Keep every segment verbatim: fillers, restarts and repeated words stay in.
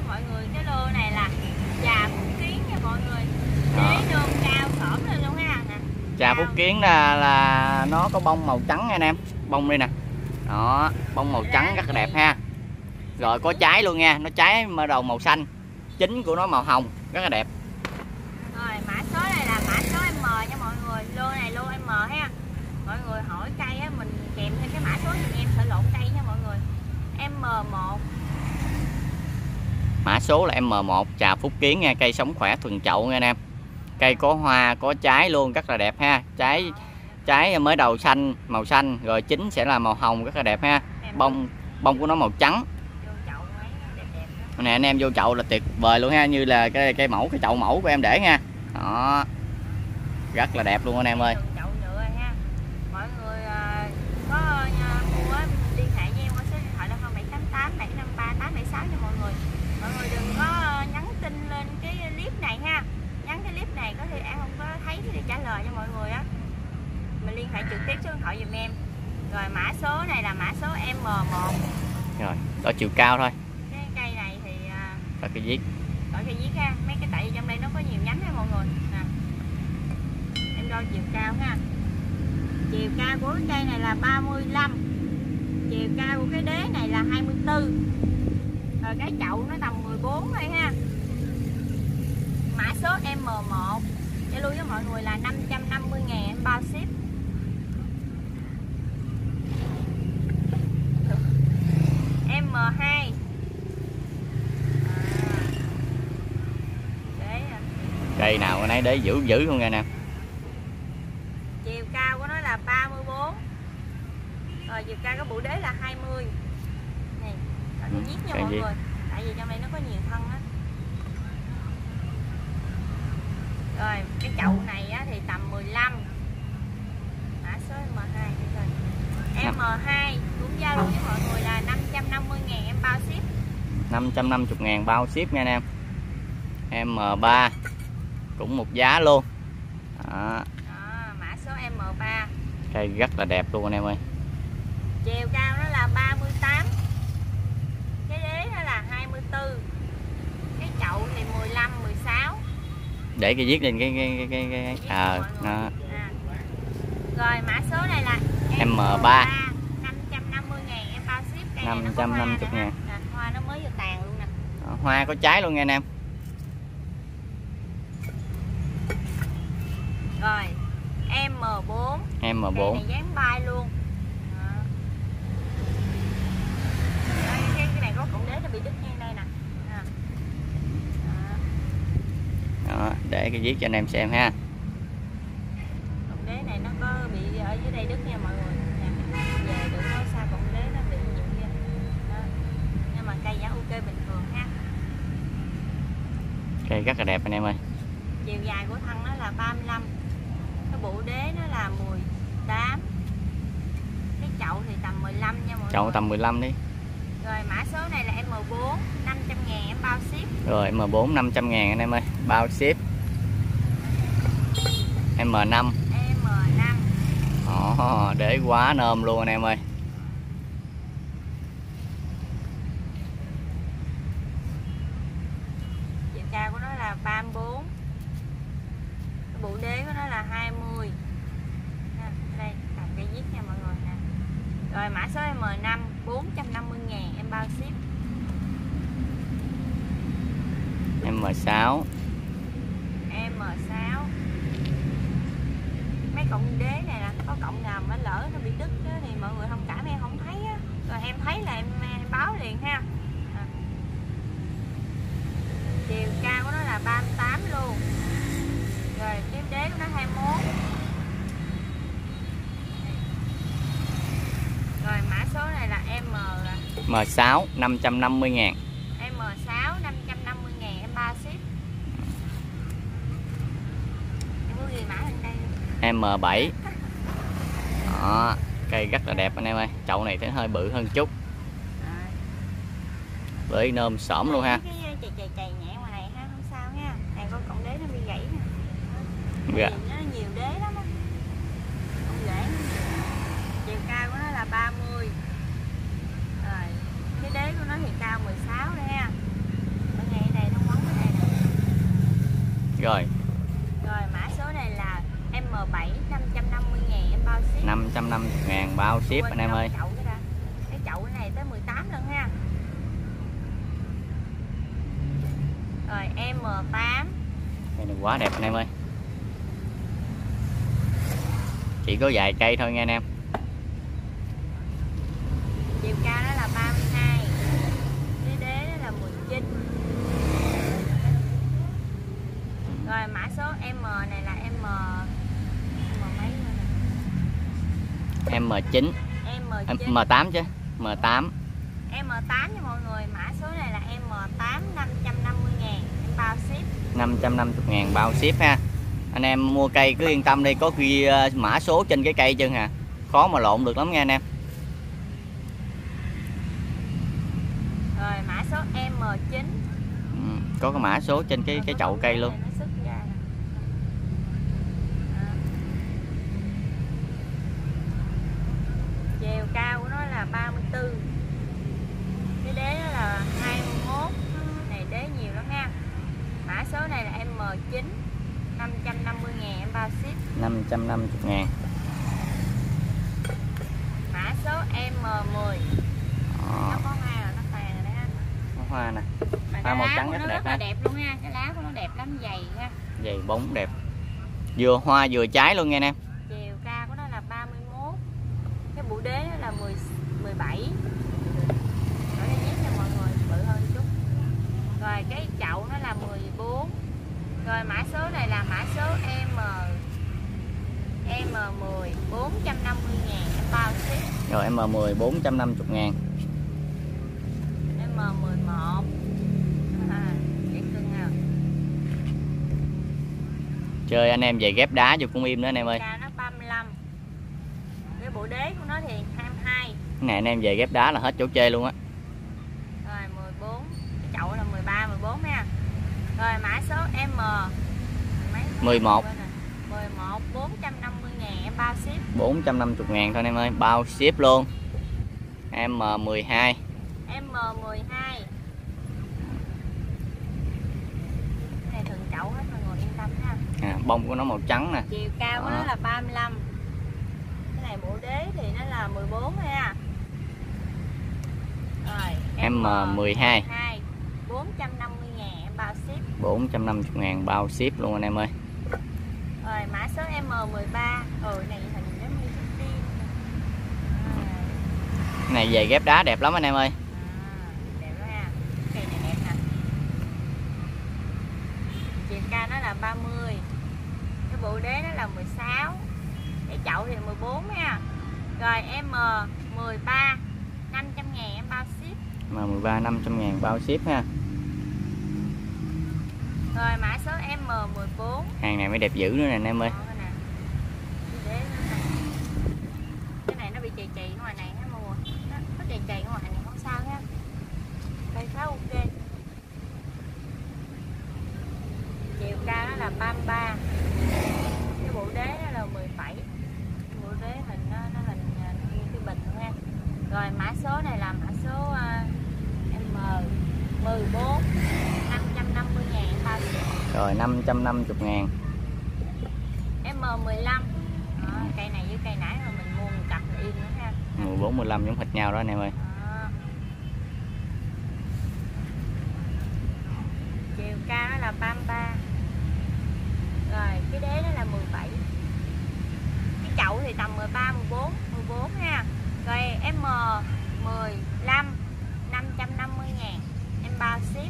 mọi người. Cái lô này là trà Phúc Kiến nha mọi người. Đế nôm cao xổm lên luôn ha. Nè. Trà Phúc Kiến là, là nó có bông màu trắng nha anh em. Bông đây nè. Đó, bông màu trắng rất là đẹp ha. Rồi có trái luôn nha, nó trái mở đầu màu xanh, chính của nó màu hồng, rất là đẹp. Rồi mã số này là mã số M nha mọi người. Lô này lô M ha. Mọi người hỏi cây á, mình kèm thêm cái mã số thì em sẽ lộn cây nha mọi người. M một. Mã số là M một, trà Phúc Kiến nha, cây sống khỏe thuần chậu nha anh em. Cây có hoa, có trái luôn, rất là đẹp ha. Trái trái mới đầu xanh, màu xanh, rồi chính sẽ là màu hồng, rất là đẹp ha. Bông bông của nó màu trắng. Nè anh em vô chậu là tuyệt vời luôn ha, như là cái cây mẫu, cái chậu mẫu của em để nha. Đó. Rất là đẹp luôn anh em ơi. Chậu nhựa ha. Mọi người uh, có uh, mua liên hệ với em qua số điện thoại là không bảy tám tám bảy năm ba tám bảy sáu nha mọi người. Mọi người đừng có uh, nhắn tin lên cái clip này ha. Nhắn cái clip này có thể em không có thấy thì trả lời cho mọi người á. Mình liên hệ trực tiếp số điện thoại giùm em. Rồi mã số này là mã số M một. Rồi, đó chiều cao thôi. Cái cây này thì uh, Có cái viết. Có cây viết ha. Mấy cái tại vì trong đây nó có nhiều nhánh ha mọi người. Nè. Em đo chiều cao ha. Chiều cao của cái cây này là ba mươi lăm. Chiều cao của cái đế này là hai mươi tư. Rồi cái chậu nó tầm mười bốn thôi ha. Mã số M một. Để lưu với mọi người là năm trăm năm mươi ngàn em bao ship. M hai. À, cây nào cái nấy đế giữ giữ luôn nha nè. Chiều cao của nó là ba mươi bốn. Rồi chiều cao cái bộ đế là hai mươi. Này, có cái viết nha mọi người. Tại vì trong đây nó có nhiều thân á. Rồi cái chậu này á, thì tầm mười lăm. Mã số M hai rồi. M hai cũng giao luôn với mọi người là năm trăm năm mươi ngàn em bao ship. năm trăm năm mươi ngàn bao ship nha anh em. M ba cũng một giá luôn. Đó. Đó, mã số M ba. Cây rất là đẹp luôn anh em ơi. Chiều cao nó là ba mươi tám. Cái đế nó là hai mươi tư. Cái chậu thì mười lăm, mười sáu. Để cái viết lên cái cái cái cái à, nó. À. Rồi mã số này là M ba. năm trăm năm mươi ngàn em bao ship. Cây năm trăm năm mươi ngàn. Nè, hoa nó mới vừa tàn luôn nè. Hoa có trái luôn nha anh em. Rồi M bốn. M bốn. Cây này dáng bay luôn. Đó. Đây, cái, cái này có cọng đế nó bị đứt ngang đây nè. Đó. Đó, để cái viết cho anh em xem ha. Cọng đế này nó có bị ở dưới đây đứt nha mọi người. Nè. Về đừng nói sao cọng đế nó bị nhiều kia. Đó. Nhưng mà cây giá ok bình thường ha. Cây rất là đẹp anh em ơi. Chiều dài của thân nó là ba mươi lăm. Cái bộ đế nó là mười tám. Cái chậu thì tầm mười lăm nha mọi người. Chậu tầm mười lăm đi. Rồi mã số này là M bốn, năm trăm ngàn em bao ship. Rồi M bốn năm trăm ngàn anh em ơi, bao ship. M năm. M năm. Ồ, để quá nôm luôn anh em ơi. Chiều cao của nó là ba mươi bốn. Cái bộ đế của nó là hai mươi. Nè, đây, cầm cây viết nha mọi người nè. Rồi mã số M năm, bốn trăm năm mươi ngàn em bao ship. M sáu. M sáu. Mấy cọng đế này là có cọng nào mà lỡ nó bị đứt đó, thì mọi người thông cảm em không thấy á. Rồi em thấy là em, em báo liền ha. À. Chiều cao của nó là ba mươi tám luôn. Rồi cái đế của nó hai mươi mốt. Rồi mã số này là M M sáu năm trăm năm mươi ngàn. M sáu năm trăm năm mươi ngàn em bao ship. Em có ghi mã lên đây. M bảy. Đó, cây rất là đẹp anh em ơi. Chậu này thấy hơi bự hơn chút. Với nôm xổm luôn ha. Cái chày chày chày nhẹ ngoài này ha, không sao ha. Này con cọng đế nó bị gãy nè. Dạ. Nó nhiều đế lắm á. Không dễ. Chiều cao của nó là ba mươi. Rồi, cái đế của nó thì cao mười sáu đây ha. Mọi Rồi. Rồi mã số này là em bảy năm trăm năm mươi ngàn em bao ship. năm trăm năm mươi ngàn bao ship anh em ơi. Chậu cái, đã. Cái chậu này tới mười tám lần ha. Rồi em tám. Cây này quá đẹp anh em ơi. Chỉ có vài cây thôi nha anh em. Chiều cao đó là ba mươi hai. Cái đế đó là mười chín. Rồi mã số M này là M M mấy nữa nè. M chín. M chín. M tám chứ. M tám. M tám nha mọi người. Mã số này là M tám năm trăm năm mươi ngàn em bao ship. năm trăm năm mươi ngàn bao ship ha. Anh em mua cây cứ yên tâm đi, có ghi mã số trên cái cây chân hà. Khó mà lộn được lắm nha anh em. Rồi mã số M chín. Ừ, có cái mã số trên cái cái chậu cây luôn. Chiều cao của nó là ba mươi tư. Cái đế đó là hai mươi mốt. Này đế nhiều lắm nha. Mã số này là M chín năm trăm năm mươi ngàn em bao ship. năm trăm năm mươi ngàn. Mã số M mười. Đó. Nó có hoa rồi, nó tàn rồi đấy ha. Có hoa nè. Mà Hoa màu lá trắng của rất nó đẹp rất là ha. đẹp luôn ha. Cái lá của nó đẹp lắm, dày ha. Dày bóng đẹp. Vừa hoa vừa trái luôn nha anh em. Chiều cao của nó là ba mươi mốt. Cái bộ đế nó là mười, mười bảy. Ở đây nhét cho mọi người bự hơn chút. Rồi cái chậu nó là mười bốn. Rồi mã số này là mã số M M mười bốn trăm năm mươi ngàn em bao ship. Rồi M mười bốn trăm năm mươi ngàn. M mười một. À, dễ cưng nào. Chơi anh em về ghép đá vô cũng im nữa anh em ơi. Cao nó ba mươi lăm. Cái bộ đế của nó thì hai mươi hai. Cái này anh em về ghép đá là hết chỗ chê luôn á. Rồi mười bốn. Cái chậu là mười ba, mười bốn nha. Rồi mã số M mấy mười một. mười một bốn trăm năm mươi ngàn em bao ship. bốn trăm năm mươi ngàn thôi anh em ơi, bao ship luôn. M mười hai. M mười hai. Cái này thường chậu hết mọi người yên tâm ha. À, bông của nó màu trắng nè. Chiều cao của Đó. nó là ba mươi lăm. Cái này bộ đế thì nó là mười bốn ha. Rồi M mười hai. bốn trăm năm mươi ngàn em bao ship. bốn trăm năm mươi ngàn bao ship luôn anh em ơi. Rồi mã số M mười ba. Ừ này hình giống như chút tiên. À. Cái này về ghép đá đẹp lắm anh em ơi. À, đẹp đó ha. Cây này đẹp nè. Chiều cao nó là ba mươi. Cái bộ đế nó là mười sáu. Cái chậu thì mười bốn nha. Rồi M mười ba năm trăm ngàn em bao ship. M mười ba năm trăm ngàn bao ship ha. Rồi mã số M mười bốn. Hàng này mới đẹp dữ nữa nè anh em ơi. Đó, cái này. Cái đế nữa nè. Cái này nó bị chì chì ngoài này ha mọi người. Nó, nó chì chì ngoài này không sao ha. Cây khá ok. Chiều cao nó là ba mươi ba. Cái bộ đế nó là mười bảy. Cái bộ đế hình nó, nó hình như cái bình luôn ha. Rồi mã số này là mã số uh, M mười bốn năm trăm năm mươi ngàn bao ship. Rồi năm trăm năm mươi ngàn. M mười lăm. Đó, cây này với cây nãy rồi mình mua một cặp là im nữa ha. mười bốn mười lăm giống hệt nhau đó anh em ơi. Đó. Chiều cao nó là ba mươi ba. Rồi cái đế nó là mười bảy. Cái chậu thì tầm mười ba, mười bốn, mười bốn ha. Rồi M mười lăm năm trăm năm mươi ngàn em bao ship.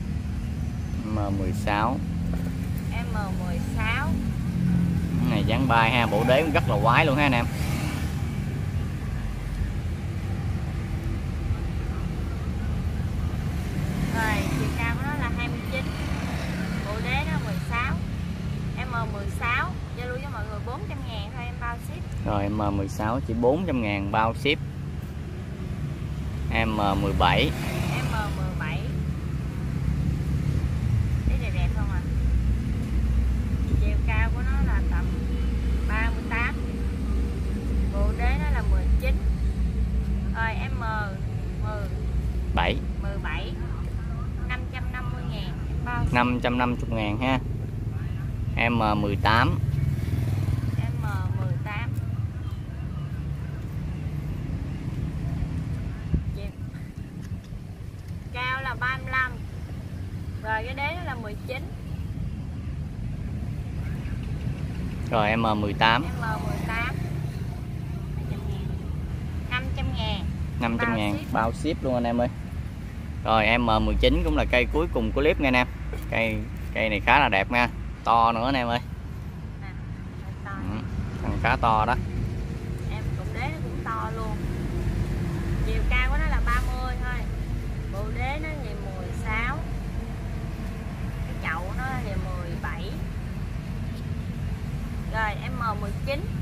M mười sáu. M mười sáu. Cái này dáng bay ha, bộ đế cũng rất là quái luôn ha anh em. Rồi chiều cao của nó là hai mươi chín. Bộ đế nó mười sáu. M mười sáu giao lưu với mọi người bốn trăm ngàn thôi em bao ship. Rồi M mười sáu chỉ bốn trăm ngàn bao ship. M mười bảy. M mười bảy. Cái này đẹp không ạ? À? Chiều cao của nó là tầm ba mươi tám. Bộ đế nó là mười chín. Rồi M mười bảy. mười bảy năm trăm năm mươi ngàn em bao ship. năm trăm năm mươi ngàn ha. em mười tám. em mười tám. Chiều cao là ba mươi lăm. Rồi cái đế nó là mười chín. Rồi em mười tám. em mười tám. năm trăm ngàn. năm trăm Bao ngàn ship. bao ship luôn anh em ơi. Rồi em mười chín cũng là cây cuối cùng của clip nha anh em. Cây cây này khá là đẹp nha, to nữa anh em ơi. À, to. Ừ, thằng khá to đó. Em cục đế nó cũng to luôn. Chiều cao của nó là ba mươi thôi. Bộ đế nó thì mười sáu. Cái chậu nó thì mười bảy. Rồi em mười chín.